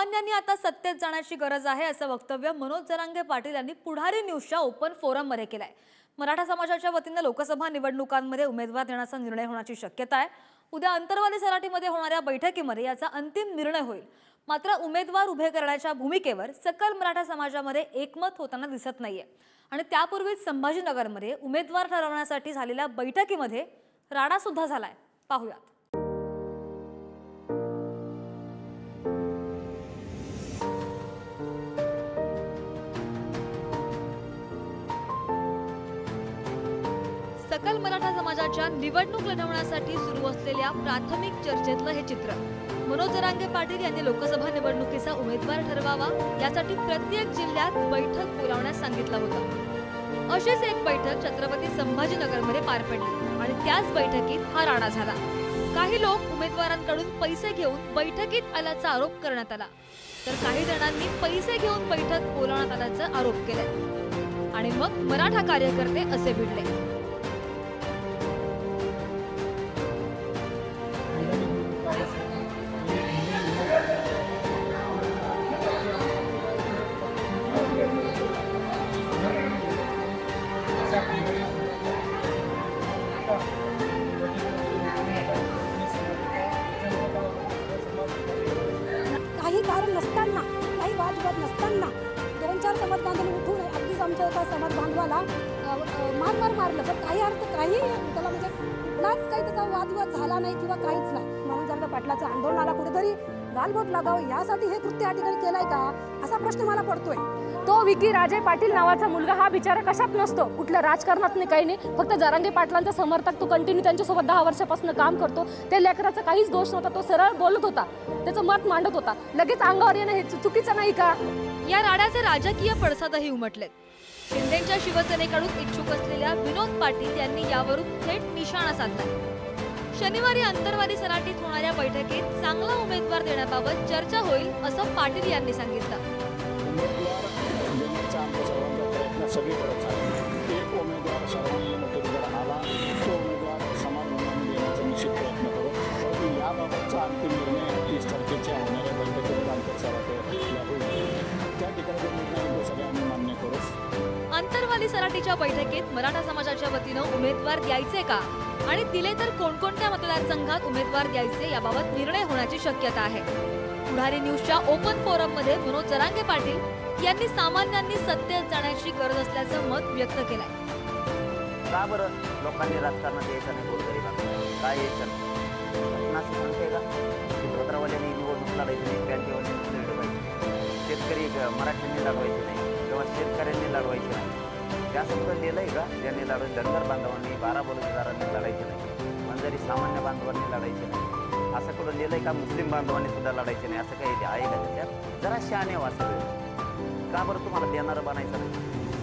सामान्यांनी आता सत्तेत जाण्याची गरज आहे असं वक्तव्य मनोज जरांगे पाटील यांनी पुढारी न्यूजच्या ओपन फोरममध्ये केलंय। मराठा समाजाच्या वतीने लोकसभा निवडणुकांमध्ये उमेदवार देण्याचा निर्णय होण्याची शक्यता आहे। उद्या अंतरवाली सराटीमध्ये होणाऱ्या बैठकीमध्ये याचा अंतिम निर्णय होईल। मात्र उमेदवार उभे करण्याच्या भूमिकेवर सकल मराठा समाजामध्ये एकमत होताना दिसत नाहीये आणि त्यापूर्वीच संभाजीनगरमध्ये उमेदवार ठरवण्यासाठी झालेल्या बैठकीमध्ये राडा सुद्धा झालाय। पाहूयात। सकल मराठा समाजाच्या निवडणूक लढवण्यासाठी सुरू असलेल्या प्राथमिक चर्चेतलं हे चित्र। मनोज जरांगे पाटील यांनी लोकसभा निवडणुकीचा उमेदवार ठरवावा यासाठी प्रत्येक जिल्ह्यात बैठक बोलावण्यास सांगितलं होतं। अशीच एक बैठक छत्रपती संभाजीनगरमध्ये पार पडली आणि त्याच बैठकीत हा राडा झाला। काही लोक उमेदवारांकडून पैसे घेऊन बैठकीत आल्याचा आरोप करण्यात आला, तर काही जणांनी पैसे घेऊन बैठक बोलावण्यात आल्याचा आरोप केलाय आणि मग मराठा कार्यकर्ते असे भिडले। काही कारण नसताना, काही वादविवाद नसताना 2-4 समाज बांधव उठून अगदीच आमच्या एका समाज बांधवाला मारलं, तर काही अर्थ काही त्याला म्हणजे कुठलाच काही त्याचा वादविवाद झाला नाही किंवा काहीच नाही। म्हणून जर पाटलाचं आंदोलनाला कुठेतरी गालबोट लागावं यासाठी हे कृत्य या ठिकाणी केलंय का असा प्रश्न मला पडतोय। तो विकी राजे पाटील नावाचा मुलगा हा बिचारा कशात नसतो, कुठल्या राजकारणात नाही, काही नाही, फक्त जरांगे पाटलांचा समर्थक। तो कंटिन्यू त्यांच्यासोबत 10 वर्षापासून काम करतो। त्या लेकराचा काहीच दोष नव्हता, तो सरळ बोलत होता, त्याचं मत मांडत होता। लगेच अंगावर येणं हे चुकीचं नाही का? या राड्याचे राजकीय पडसादही उमटलेत। शिंदेच्या शिवसेनेकडून इच्छुक असलेल्या विनोद पाटील यांनी यावरून थेट निशाणा साधला। शनिवारी अंतरवाली सराटीत होणाऱ्या बैठकीत चांगला उमेदवार देण्याबाबत चर्चा होईल असं पाटील यांनी सांगितलं। एक उमेदवार सर्वांनी आला, तो उमेदवार समाज भवनामध्ये देण्याचा निश्चित प्रयत्न करू, परंतु याबाबतचा अंतिम निर्णय 30 तारखेच्या होणाऱ्या बैठकीत अंतरसराटीला होईल। त्या ठिकाणी निर्णय सगळ्यांनी मान्य करू। अंतरवाली सराटीच्या बैठकीत मराठा समाजाच्या वतीनं उमेदवार द्यायचे का आणि दिले तर कोणकोणत्या मतदारसंघात उमेदवार द्यायचे याबाबत निर्णय होण्याची शक्यता आहे। पुढारी न्यूजच्या ओपन फोरममध्ये मनोज जरांगे पाटील यांनी सामान्यांनी सत्तेत जाण्याची गरज असल्याचं मत व्यक्त केलंय। का बरं लोकांनी राजकारणात यायचं नाही, गोरगरिबांना काय यायचं नाही असं सांगते का? चित्रपटावाल्यांनी निवडणूक लढायची नाही, बँकेवाल्यांनी लढवायची, शेतकरी मराठ्यांनी लढवायचे नाही किंवा शेतकऱ्यांनी लढवायचे नाही। त्या समजा लिहिलंय का ज्यांनी लढवायचं? धनगर बांधवांनी, 12 बलुतेदारांनी लढायचे नाही, म्हणजे सामान्य बांधवांनी लढायचे नाही असं कुठं लिहिलंय का? मुस्लिम बांधवांनी सुद्धा लढायचे नाही असं काही आहे का त्याच्यात? जरा शहाणे वाचलं का बरं? तुम्हाला देणारं बनायचं नाही।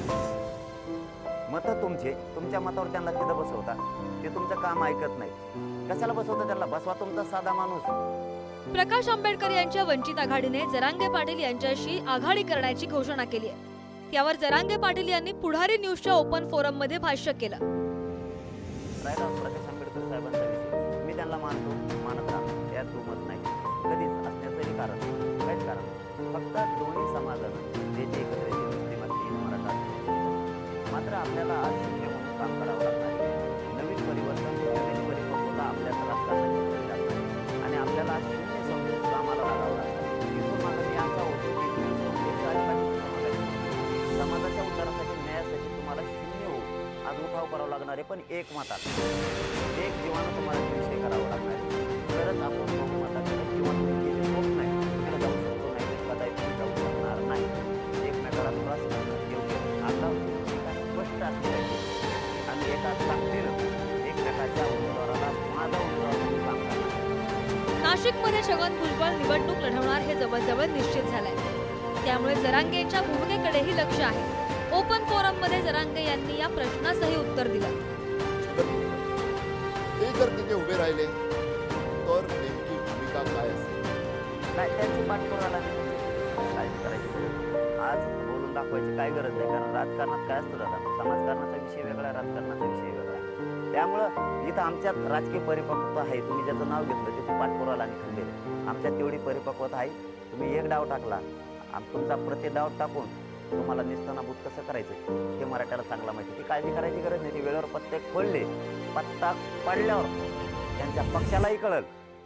मतं तुमचे, तुमच्या मतावर त्यांना तिथं बसवता, ते तुमचं काम ऐकत नाही, कशाला बसवता त्यांना? बसवा तुमचा साधा माणूस। प्रकाश आंबेडकर यांच्या वंचित आघाडीने जरांगे पाटील यांच्याशी आघाडी करण्याची घोषणा केली आहे। त्यावर जरांगे पाटील यांनी पुढारी न्यूजच्या ओपन फोरम मध्ये भाष्य केलं। प्रकाश आंबेडकर साहेबांचा विषय मी त्यांना मानतो, मानत राहतो, यात दुमत नाही, कधीच असण्याचंही कारण काहीच कारण फक्त दोन्ही समाजानं जे एकत्र येते, मुस्लिम असतील, मराठा असतील। मात्र आपल्याला आज शून्य म्हणून काम करावं लागणार आहे। नवीन परिवर्तन, नवीन परिपक्वता आपल्याला राजकारणाची गरज लागणार आणि आपल्याला आज शून्य समजून कामाला लागावं लागणार। इथून मात्र मी असा होतो की समाजाच्या उद्धारासाठी, न्यायासाठी तुम्हाला शून्य होऊन आज उठाव करावा लागणार आहे, पण एक मतात, एक जीवानं तुम्हाला विषय करावा लागणार आहे। तरच आपण बहुमताकडे किंवा तुम्ही जे होत नाही तिकडे जाऊ शकतो, नाही तर कदाचित तुम्ही जाऊ शकणार नाही। एकमेकाला त्रास योग्य आता स्पष्ट असले आणि एका ताकदीनं एकमेकाच्या उमेदवाराला माझा उमेदवार म्हणून काम करणार। नाशिकमध्ये छगन भुजबळ निवडणूक लढवणार हे जवळजवळ निश्चित झालंय, त्यामुळे जरांगेंच्या भूमिकेकडेही लक्ष आहे। ओपन फोरम मध्ये जरांगे यांनी या प्रश्नासही उत्तर दिलं। ते जर तिथे उभे राहिले तर नेमकी भूमिका काय असेल? त्यांची पाठपुरावा काय करायची? आज बोलून दाखवायची काय गरज नाही, कारण राजकारणात काय असतं दादा, समाजकारणाचा विषय वेगळा, राजकारणाचा विषय वेगळा आहे। त्यामुळं इथं आमच्यात राजकीय परिपक्वता आहे, तुम्ही ज्याचं नाव घेतलं त्याची पाठपुरावा आणि खंबीर आमच्यात तेवढी परिपक्वता आहे तुम्ही एक डाव टाकला आणि तुमचा प्रति डाव टाकून तुम्हाला निस्तनाभूत कसं करायचं हे मराठ्याला चांगला माहिती. ती काळजी करायची गरज नाही. ती वेळेवर पत्ते खोलले, पत्ता पडल्यावर त्यांच्या पक्षालाही कळल,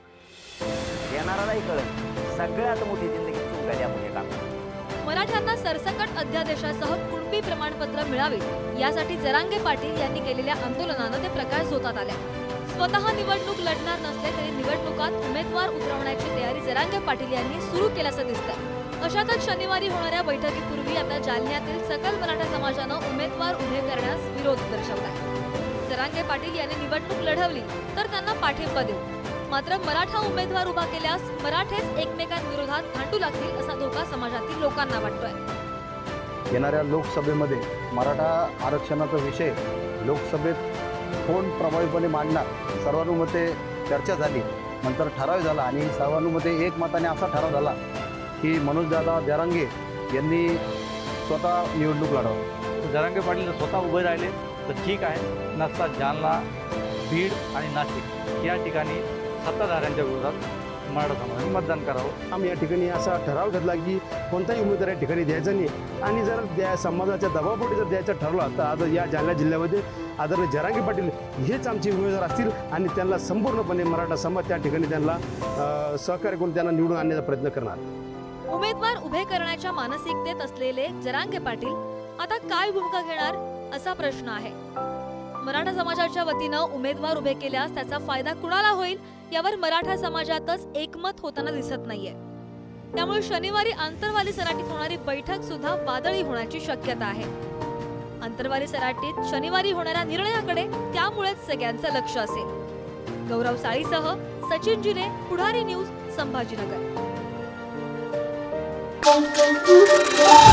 येणारालाही कळल. सगळ्यात मोठी जिंदगी चूक झाली आपण हे काम. मराठ्यांना सरसकट अध्यादेशासह कुणबी प्रमाणपत्र मिळावे यासाठी जरांगे पाटील यांनी केलेल्या आंदोलनानं ते प्रकाशझोतात आले. स्वतः निवडणूक लढणार नसले तरी निवडणुकात उमेदवार उतरवण्याची तयारी जरांगे पाटील यांनी सुरू केल्याचं दिसतंय. अशातच शनिवारी होणाऱ्या बैठकीपूर्वी आता जालन्यातील सकल मराठा समाजानं उमेदवार उभे करण्यास विरोध दर्शवलाय. जरांगे पाटील यांनी निवडणूक लढवली तर त्यांना पाठिंबा देऊ, मात्र मराठा उमेदवार उभा केल्यास मराठेच एकमेकांविरोधात भांडू लागतील असा धोका समाजातील लोकांना वाटतोय. येणाऱ्या लोकसभेमध्ये मराठा आरक्षणाचा विषय लोकसभेत कोण प्रभावीपणे मांडणार सर्वानुमते चर्चा झाली. नंतर ठराव झाला आणि सर्वानुमते एकमताने असा ठराव झाला की मनोजदादा जरांगे यांनी स्वतः निवडणूक लढवावी. जरांगे पाटील स्वतः उभे राहिले तर ठीक आहे, नसता जालना, बीड आणि नाशिक या ठिकाणी सत्ताधाऱ्यांच्या विरोधात मराठा समाजाने मतदान करावं. आम्ही या ठिकाणी असा ठराव घेतला की कोणताही उमेदवार या ठिकाणी द्यायचा नाही आणि जर समाजाच्या दबावापोटी जर द्यायचं ठरलं तर आता या जालना जिल्ह्यामध्ये आदरणीय जरांगे पाटील हेच आमचे उमेदवार असतील आणि त्यांना संपूर्णपणे मराठा समाज त्या ठिकाणी त्यांना सहकार्य करून त्यांना निवडून आणण्याचा प्रयत्न करणार. उमेदवार उभे करण्याच्या मानसिकतेत असलेले जरांगे पाटील आता काय भूमिका घेणार असा प्रश्न आहे. मराठा समाजाच्या वतीनं उमेदवार उभे केल्यास त्याचा फायदा कुणाला होईल यावर मराठा समाजातच एकमत होताना दिसत नाहीये. त्यामुळे शनिवारी आंतरवाली सराटीत होणारी बैठक सुद्धा वादळी होण्याची शक्यता आहे. आंतरवाली सराटीत शनिवारी होणाऱ्या निर्णयाकडे त्यामुळेच सगळ्यांचं लक्ष असेल. गौरव साळीसह सचिन जिने, पुढारी न्यूज, संभाजीनगर.